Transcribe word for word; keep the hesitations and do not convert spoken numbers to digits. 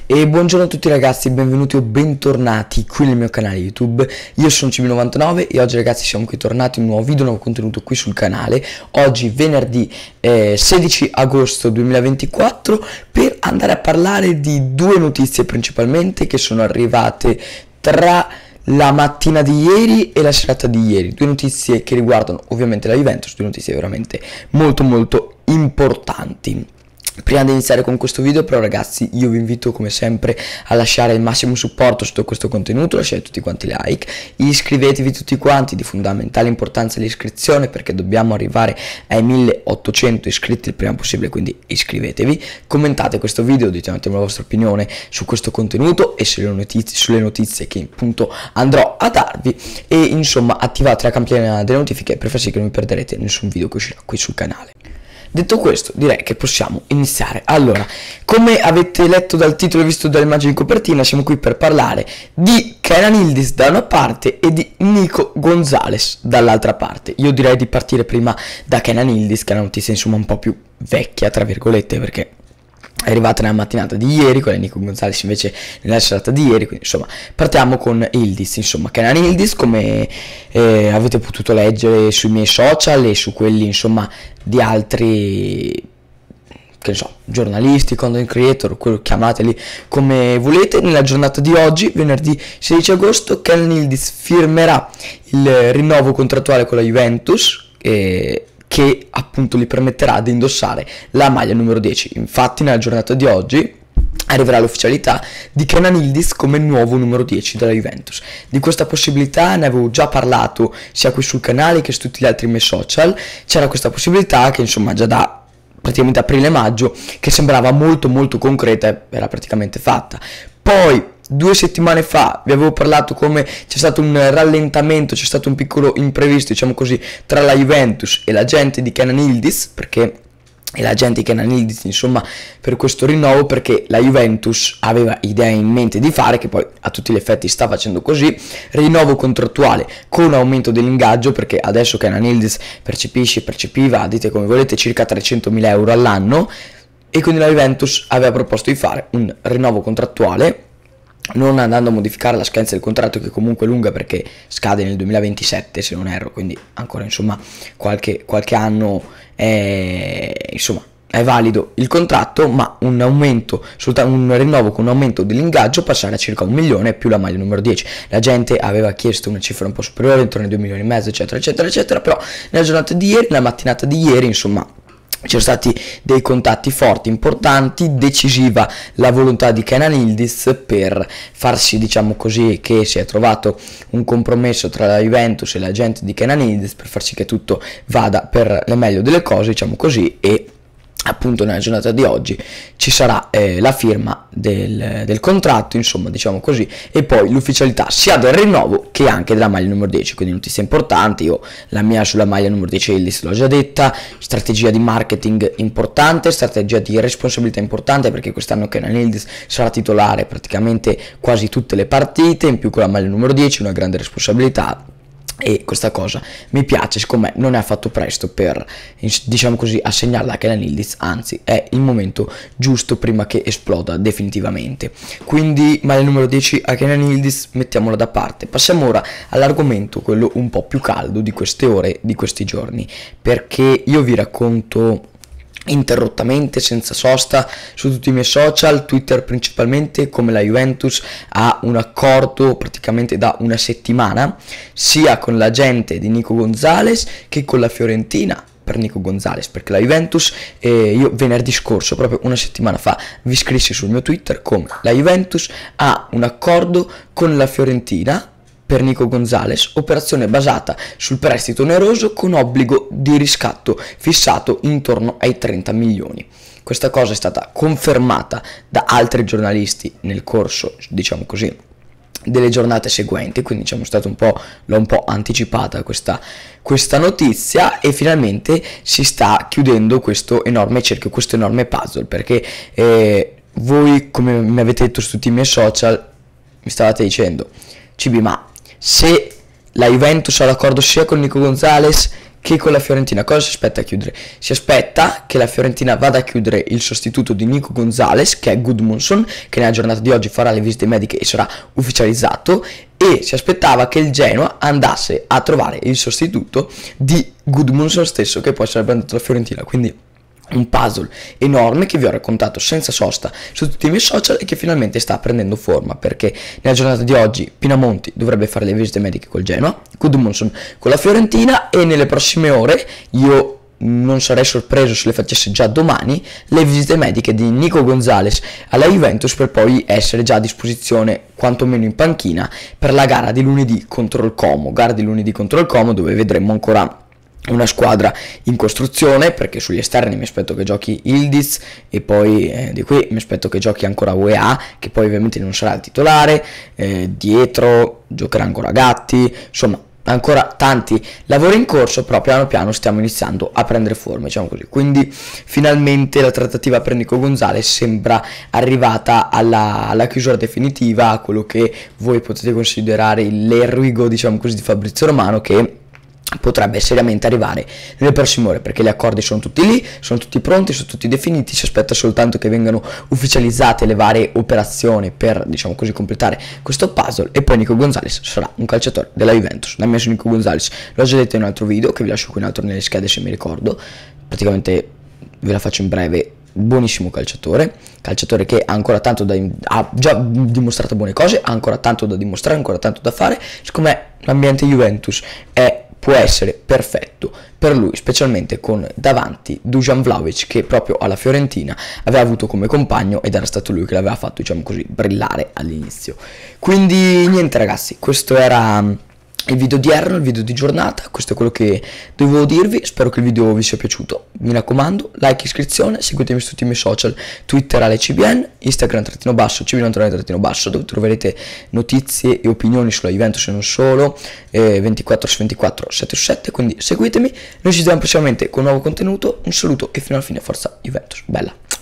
E buongiorno a tutti ragazzi, benvenuti o bentornati qui nel mio canale YouTube. Io sono C B novantanove e oggi ragazzi siamo qui tornati in un nuovo video, un nuovo contenuto qui sul canale. Oggi venerdì eh, sedici agosto duemilaventiquattro, per andare a parlare di due notizie principalmente che sono arrivate tra la mattina di ieri e la serata di ieri. Due notizie che riguardano ovviamente la Juventus, due notizie veramente molto molto importanti. Prima di iniziare con questo video però ragazzi, io vi invito come sempre a lasciare il massimo supporto sotto questo contenuto, lasciate tutti quanti like, iscrivetevi tutti quanti, di fondamentale importanza l'iscrizione perché dobbiamo arrivare ai milleottocento iscritti il prima possibile, quindi iscrivetevi, commentate questo video, dite un attimo la vostra opinione su questo contenuto e sulle notizie, sulle notizie che appunto andrò a darvi, e insomma attivate la campanella delle notifiche per far sì che non vi perderete nessun video che uscirà qui sul canale. Detto questo, direi che possiamo iniziare. Allora, come avete letto dal titolo e visto dalle immagini di copertina, siamo qui per parlare di Kenan Yıldız da una parte e di Nico Gonzalez dall'altra parte. Io direi di partire prima da Kenan Yıldız, che è una notizia insomma un po' più vecchia, tra virgolette, perché è arrivata nella mattinata di ieri, quella di Nico Gonzalez invece nella serata di ieri, quindi insomma partiamo con Yıldız. Insomma, Kenan Yıldız, come eh, avete potuto leggere sui miei social e su quelli insomma di altri, che ne so, giornalisti, content creator, quello, chiamateli come volete, nella giornata di oggi, venerdì sedici agosto, Kenan Yıldız firmerà il rinnovo contrattuale con la Juventus e che appunto gli permetterà di indossare la maglia numero dieci. Infatti nella giornata di oggi arriverà l'ufficialità di Kenan Yıldız come nuovo numero dieci della Juventus. Di questa possibilità ne avevo già parlato sia qui sul canale che su tutti gli altri miei social. C'era questa possibilità che insomma già da praticamente aprile-maggio che sembrava molto molto concreta e era praticamente fatta. Poi due settimane fa vi avevo parlato come c'è stato un rallentamento, c'è stato un piccolo imprevisto, diciamo così, tra la Juventus e l'agente di Kenan Yıldız, perché e l'agente di Kenan Yıldız insomma per questo rinnovo, perché la Juventus aveva idea in mente di fare, che poi a tutti gli effetti sta facendo così, rinnovo contrattuale con aumento dell'ingaggio, perché adesso Kenan Yıldız percepisce, percepiva, dite come volete, circa trecentomila euro all'anno, e quindi la Juventus aveva proposto di fare un rinnovo contrattuale non andando a modificare la scadenza del contratto, che comunque è lunga perché scade nel duemilaventisette se non erro, quindi ancora insomma qualche, qualche anno è, insomma è valido il contratto, ma un aumento, soltanto un rinnovo con un aumento dell'ingaggio, passare a circa un milione più la maglia numero dieci. La gente aveva chiesto una cifra un po' superiore, intorno ai due milioni e mezzo eccetera eccetera eccetera, però nella giornata di ieri, nella mattinata di ieri insomma c'erano stati dei contatti forti, importanti, decisiva la volontà di Kenan Yıldız per farsi, diciamo così, che si è trovato un compromesso tra la Juventus e l'agente di Kenan Yıldız per far sì che tutto vada per le meglio delle cose, diciamo così, e appunto nella giornata di oggi ci sarà eh, la firma del, del contratto, insomma diciamo così, e poi l'ufficialità sia del rinnovo che anche della maglia numero dieci, quindi notizie importanti. Io la mia sulla maglia numero dieci Yıldız l'ho già detta, strategia di marketing importante, strategia di responsabilità importante, perché quest'anno Kenan Yıldız sarà titolare praticamente quasi tutte le partite, in più con la maglia numero dieci, una grande responsabilità. E questa cosa mi piace, secondo me non è affatto presto per, diciamo così, assegnarla a Kenan Yıldız, anzi è il momento giusto prima che esploda definitivamente. Quindi maglia numero dieci a Kenan Yıldız, mettiamola da parte. Passiamo ora all'argomento, quello un po' più caldo di queste ore, di questi giorni, perché io vi racconto interrottamente, senza sosta, su tutti i miei social, Twitter principalmente, come la Juventus ha un accordo praticamente da una settimana sia con l'agente di Nico Gonzalez che con la Fiorentina per Nico Gonzalez, perché la Juventus, eh, io venerdì scorso, proprio una settimana fa, vi scrissi sul mio Twitter come la Juventus ha un accordo con la Fiorentina per Nico Gonzalez, operazione basata sul prestito oneroso con obbligo di riscatto fissato intorno ai trenta milioni. Questa cosa è stata confermata da altri giornalisti nel corso, diciamo così, delle giornate seguenti, quindi diciamo stato un po', l'ho un po' anticipata questa, questa notizia, e finalmente si sta chiudendo questo enorme cerchio, questo enorme puzzle, perché eh, voi, come mi avete detto su tutti i miei social, mi stavate dicendo: C B, ma se la Juventus ha l'accordo sia con Nico Gonzalez che con la Fiorentina cosa si aspetta a chiudere? Si aspetta che la Fiorentina vada a chiudere il sostituto di Nico Gonzalez, che è Gudmundsson, che nella giornata di oggi farà le visite mediche e sarà ufficializzato, e si aspettava che il Genoa andasse a trovare il sostituto di Gudmundsson stesso, che poi sarebbe andato alla Fiorentina. Quindi un puzzle enorme che vi ho raccontato senza sosta su tutti i miei social e che finalmente sta prendendo forma, perché nella giornata di oggi Pinamonti dovrebbe fare le visite mediche col Genoa, Gudmundsson con la Fiorentina, e nelle prossime ore io non sarei sorpreso se le facesse già domani le visite mediche di Nico Gonzalez alla Juventus, per poi essere già a disposizione quantomeno in panchina per la gara di lunedì contro il Como, gara di lunedì contro il Como dove vedremo ancora una squadra in costruzione, perché sugli esterni mi aspetto che giochi Ildiz e poi eh, di qui mi aspetto che giochi ancora U E A, che poi ovviamente non sarà il titolare, eh, dietro giocherà ancora Gatti, insomma ancora tanti lavori in corso, però piano piano stiamo iniziando a prendere forma, diciamo così. Quindi finalmente la trattativa per Nico Gonzalez sembra arrivata alla, alla chiusura definitiva, a quello che voi potete considerare l'eroigo, diciamo così, di Fabrizio Romano, che potrebbe seriamente arrivare nelle prossime ore, perché gli accordi sono tutti lì, sono tutti pronti, sono tutti definiti. Si aspetta soltanto che vengano ufficializzate le varie operazioni per, diciamo così, completare questo puzzle, e poi Nico Gonzalez sarà un calciatore della Juventus. Da me su Nico Gonzalez l'ho già detto in un altro video, che vi lascio qui in alto nelle schede se mi ricordo, praticamente ve la faccio in breve. Buonissimo calciatore, calciatore che ha ancora tanto da, ha già dimostrato buone cose, ha ancora tanto da dimostrare, ancora tanto da fare. Secondo me l'ambiente Juventus è può essere perfetto per lui, specialmente con davanti Dusan Vlahovic, che proprio alla Fiorentina aveva avuto come compagno ed era stato lui che l'aveva fatto, diciamo così, brillare all'inizio. Quindi niente ragazzi, questo era il video odierno, il video di giornata. Questo è quello che dovevo dirvi. Spero che il video vi sia piaciuto. Mi raccomando, like, iscrizione, seguitemi su tutti i miei social, Twitter Ale C B N, Instagram trattino basso, C B novantanove trattino basso, dove troverete notizie e opinioni sulla Juventus e non solo, eh, ventiquattro su ventiquattro, sette su sette, quindi seguitemi. Noi ci vediamo prossimamente con un nuovo contenuto. Un saluto e fino alla fine, forza Juventus, bella.